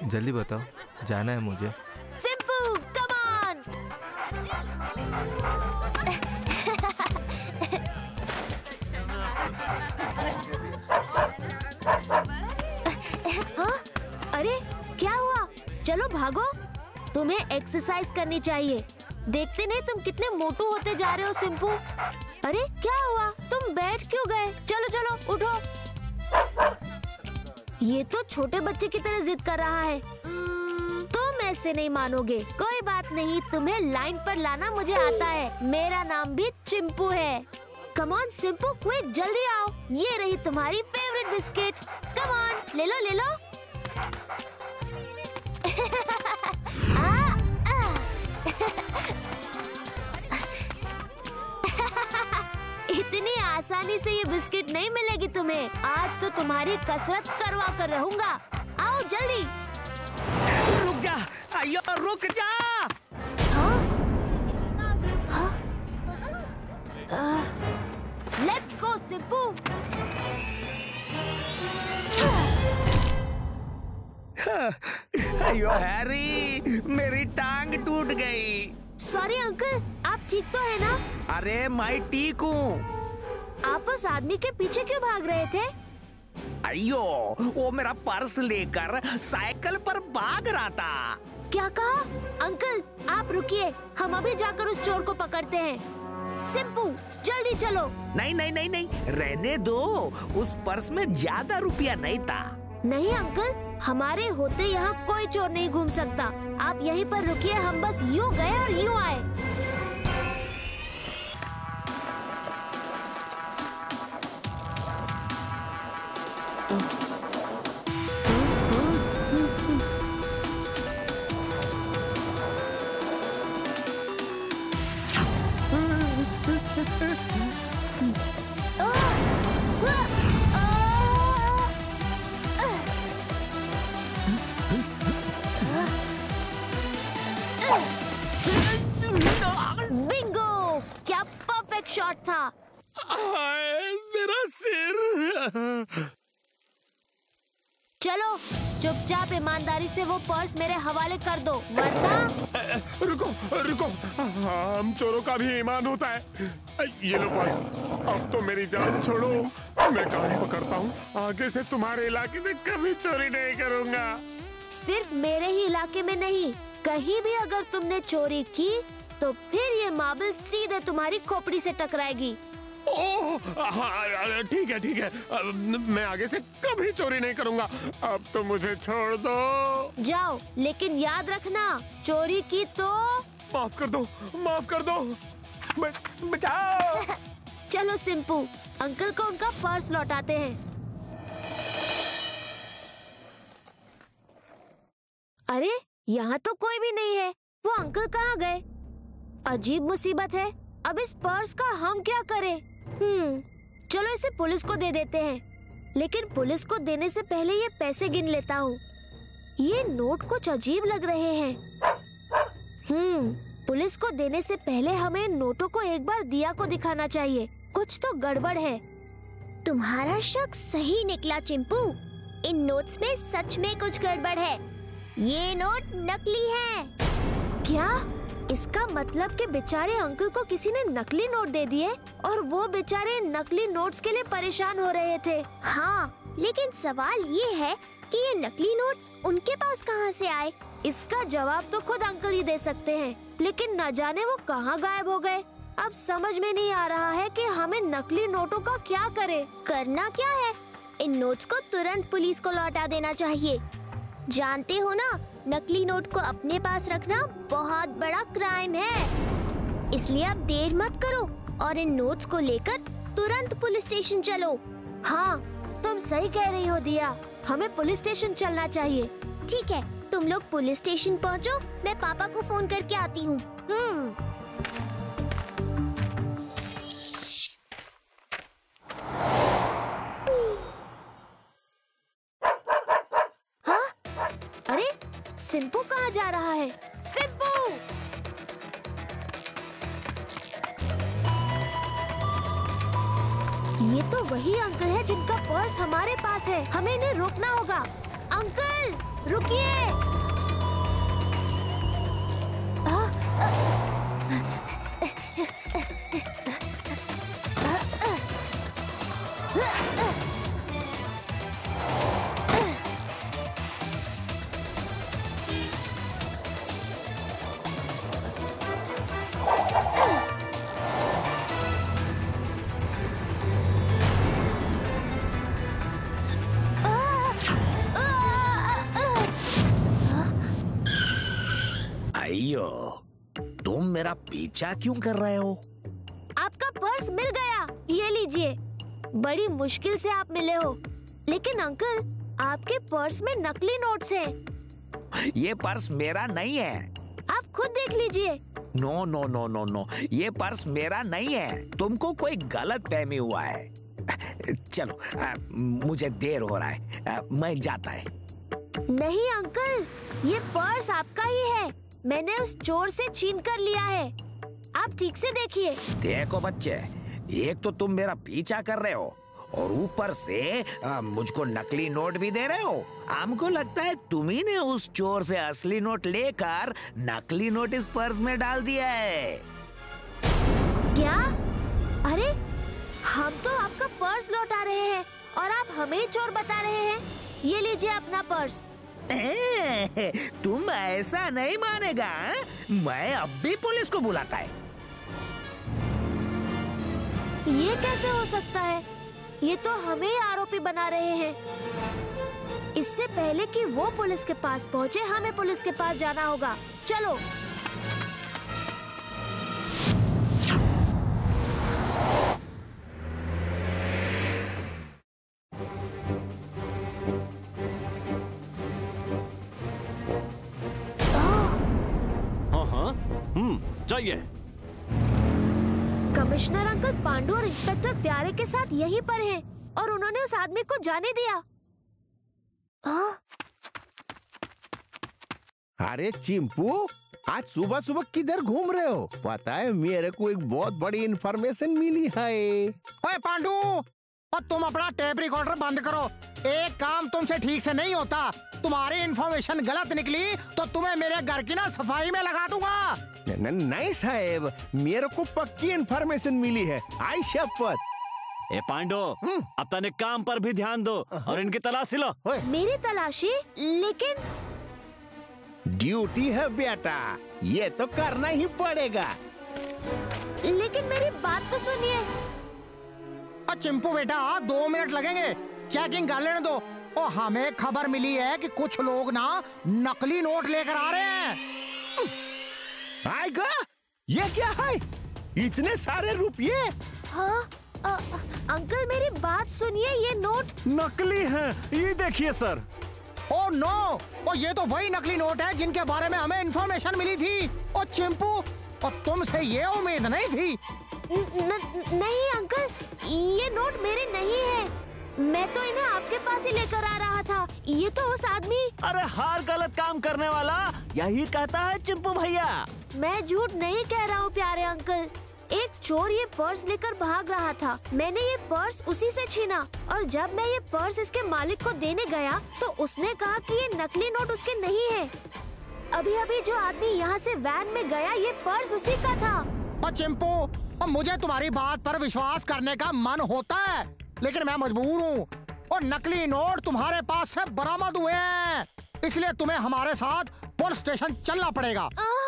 जल्दी बताओ, जाना है मुझे। Simpu, come on. हाँ? अरे क्या हुआ? चलो भागो, तुम्हें एक्सरसाइज करनी चाहिए। देखते नहीं तुम कितने मोटू होते जा रहे हो सिंपू। अरे क्या हुआ, तुम बैठ क्यों गए? चलो चलो उठो। ये तो छोटे बच्चे की तरह जिद कर रहा है। तुम ऐसे नहीं मानोगे। कोई बात नहीं, तुम्हें लाइन पर लाना मुझे आता है। मेरा नाम भी चिंपू है। कम ऑन सिंपू, क्विक, जल्दी आओ। ये रही तुम्हारी फेवरेट बिस्किट। कम ऑन, ले लो ले लो। इतनी आसानी से ये बिस्किट नहीं मिलेगी तुम्हें। आज तो तुम्हारी कसरत करवा कर रहूंगा। आओ जल्दी। रुक जा, अयो रुक जा। Let's go Simpu. अयो हैरी, मेरी टांग टूट गई। सॉरी अंकल, आप ठीक तो है ना? अरे मैं ठीक हूँ। आप उस आदमी के पीछे क्यों भाग रहे थे? अयो, वो मेरा पर्स लेकर साइकिल पर भाग रहा था। क्या कहा? अंकल आप रुकिए, हम अभी जाकर उस चोर को पकड़ते हैं। सिंपू जल्दी चलो। नहीं नहीं नहीं नहीं, रहने दो। उस पर्स में ज्यादा रुपया नहीं था। नहीं अंकल, हमारे होते यहाँ कोई चोर नहीं घूम सकता। आप यहीं पर रुकिए, हम बस यूँ गए और यूँ आए। बिंगो! क्या परफेक्ट शॉट था। मेरा सिर। चलो चुपचाप ईमानदारी से वो पर्स मेरे हवाले कर दो, वरना। रुको रुको, हम चोरों का भी ईमान होता है। ये लो पर्स, अब तो मेरी जान छोड़ो। मैं गाड़ी पकड़ता हूँ, आगे से तुम्हारे इलाके में कभी चोरी नहीं करूँगा। सिर्फ मेरे ही इलाके में नहीं, कहीं भी अगर तुमने चोरी की तो फिर ये मार्बल सीधे तुम्हारी खोपड़ी से टकराएगी। ओह, ठीक है ठीक है, मैं आगे से कभी चोरी नहीं करूँगा। अब तो मुझे छोड़ दो। जाओ, लेकिन याद रखना, चोरी की तो माफ कर दो, माफ कर दो। बचाओ। चलो सिंपू, अंकल को उनका पर्स लौटाते हैं। अरे यहाँ तो कोई भी नहीं है। वो अंकल कहाँ गए? अजीब मुसीबत है। अब इस पर्स का हम क्या करें? चलो इसे पुलिस को दे देते हैं। लेकिन पुलिस को देने से पहले ये पैसे गिन लेता हूँ। ये नोट कुछ अजीब लग रहे हैं। पुलिस को देने से पहले हमें नोटों को एक बार दिया को दिखाना चाहिए। कुछ तो गड़बड़ है। तुम्हारा शक सही निकला चिंपू। इन नोट्स में सच में कुछ गड़बड़ है। ये नोट नकली है। क्या? इसका मतलब कि बेचारे अंकल को किसी ने नकली नोट दे दिए और वो बेचारे नकली नोट्स के लिए परेशान हो रहे थे। हाँ, लेकिन सवाल ये है कि ये नकली नोट्स उनके पास कहाँ से आए? इसका जवाब तो खुद अंकल ही दे सकते हैं, लेकिन न जाने वो कहाँ गायब हो गए। अब समझ में नहीं आ रहा है कि हमें नकली नोटों का क्या करें। करना क्या है? इन नोट्स को तुरंत पुलिस को लौटा देना चाहिए। जानते हो ना, नकली नोट को अपने पास रखना बहुत बड़ा क्राइम है। इसलिए अब देर मत करो और इन नोट्स को लेकर तुरंत पुलिस स्टेशन चलो। हाँ, तुम सही कह रही हो दिया, हमें पुलिस स्टेशन चलना चाहिए। ठीक है, तुम लोग पुलिस स्टेशन पहुँचो, मैं पापा को फोन करके आती हूँ। सिंपू कहाँ जा रहा है? सिंपू! ये तो वही अंकल है जिनका पर्स हमारे पास है। हमें इन्हें रोकना होगा। अंकल! रुकिए। अयो, तुम मेरा पीछा क्यों कर रहे हो? आपका पर्स मिल गया, ये लीजिए। बड़ी मुश्किल से आप मिले हो, लेकिन अंकल आपके पर्स में नकली नोट्स हैं। ये पर्स मेरा नहीं है। आप खुद देख लीजिए। No no no no no, ये पर्स मेरा नहीं है। तुमको कोई गलत फहमी हुआ है। चलो, मुझे देर हो रहा है, मैं जाता है। नहीं अंकल, ये पर्स आपका ही है। मैंने उस चोर से छीन कर लिया है। आप ठीक से देखिए। देखो बच्चे, एक तो तुम मेरा पीछा कर रहे हो और ऊपर से मुझको नकली नोट भी दे रहे हो। हमको लगता है तुम ही ने उस चोर से असली नोट लेकर नकली नोट इस पर्स में डाल दिया है। क्या? अरे, हम तो आपका पर्स लौटा रहे हैं और आप हमें ही चोर बता रहे हैं। ये लीजिए अपना पर्स। तुम ऐसा नहीं मानेगा। मैं अब भी पुलिस को बुलाता है। ये कैसे हो सकता है? ये तो हमें ही आरोपी बना रहे हैं। इससे पहले कि वो पुलिस के पास पहुंचे, हमें पुलिस के पास जाना होगा। चलो। जाइए। कमिश्नर अंकल पांडु और इंस्पेक्टर प्यारे के साथ यहीं पर हैं और उन्होंने उस आदमी को जाने दिया। अरे चिंपू, आज सुबह सुबह किधर घूम रहे हो? पता है, मेरे को एक बहुत बड़ी इन्फॉर्मेशन मिली है। ओए पांडु, और तुम अपना टेप रिकॉर्डर बंद करो। एक काम तुमसे ठीक से नहीं होता। तुम्हारी इन्फॉर्मेशन गलत निकली तो तुम्हें मेरे घर की ना सफाई में लगा दूंगा। नहीं साहब, मेरे को पक्की इन्फॉर्मेशन मिली है, आई शपथ। ए पांडो, अब तने काम पर भी ध्यान दो और इनकी तलाशी लो। मेरी तलाशी? लेकिन ड्यूटी है बेटा, ये तो करना ही पड़ेगा। लेकिन मेरी बात तो सुनिए। चिंपू बेटा, 2 मिनट लगेंगे, चेकिंग कर लेने दो। और हमें खबर मिली है कि कुछ लोग ना नकली नोट लेकर आ रहे हैं। आएगा? ये क्या है? इतने सारे रुपये? हाँ, अंकल मेरी बात सुनिए, ये नोट नकली है। ये देखिए सर। ओ नो, और ये तो वही नकली नोट है जिनके बारे में हमें इन्फॉर्मेशन मिली थी। और चिंपू, और तुमसे ये उम्मीद नहीं थी। नहीं अंकल, ये नोट मेरे नहीं है। मैं तो इन्हें आपके पास ही लेकर आ रहा था। ये तो उस आदमी। अरे हर गलत काम करने वाला यही कहता है चिंपू भैया। मैं झूठ नहीं कह रहा हूँ प्यारे अंकल। एक चोर ये पर्स लेकर भाग रहा था। मैंने ये पर्स उसी से छीना और जब मैं ये पर्स इसके मालिक को देने गया तो उसने कहा कि ये नकली नोट उसके नहीं है। अभी अभी जो आदमी यहाँ से वैन में गया, ये पर्स उसी का था। और चिंपू, और मुझे तुम्हारी बात पर विश्वास करने का मन होता है, लेकिन मैं मजबूर हूँ। और नकली नोट तुम्हारे पास से बरामद हुए हैं, इसलिए तुम्हें हमारे साथ पुलिस स्टेशन चलना पड़ेगा।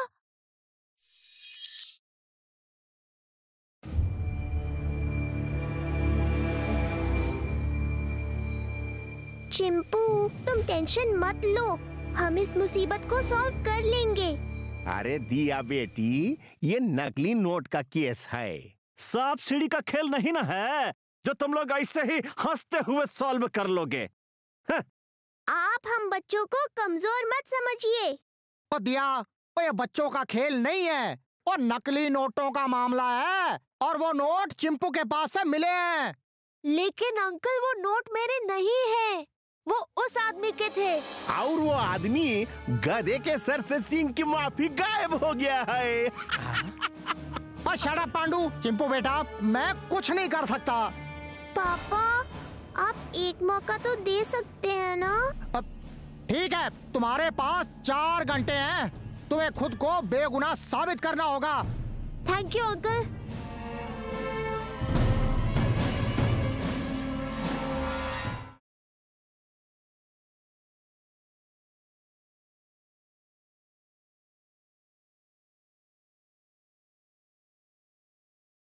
चिंपू, तुम टेंशन मत लो, हम इस मुसीबत को सॉल्व कर लेंगे। अरे दिया बेटी, ये नकली नोट का केस है। सांप सीढ़ी का खेल नहीं ना है जो तुम लोग ऐसे ही हंसते हुए सॉल्व कर लोगे। आप हम बच्चों को कमजोर मत समझिए। और दिया, ये बच्चों का खेल नहीं है, और नकली नोटों का मामला है, और वो नोट चिंपू के पास से मिले हैं। लेकिन अंकल वो नोट मेरे नहीं है, वो उस आदमी के थे। और वो आदमी गधे के सर से सींग की माफी गायब हो गया है। Shut up Pandu. चिंपू बेटा, मैं कुछ नहीं कर सकता। पापा, आप एक मौका तो दे सकते हैं ना? ठीक है, तुम्हारे पास 4 घंटे हैं। तुम्हें खुद को बेगुनाह साबित करना होगा। Thank you uncle.